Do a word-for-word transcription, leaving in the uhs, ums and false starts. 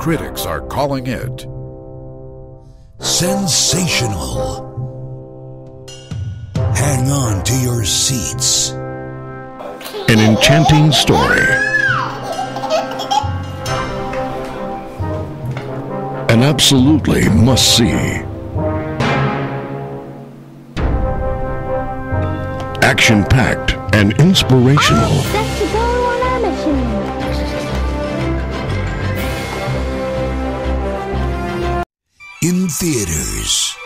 critics are calling it sensational. Hang on to your seats. An enchanting story. An absolutely must-see. Action-packed and inspirational. I'm set to go on our mission. In theaters.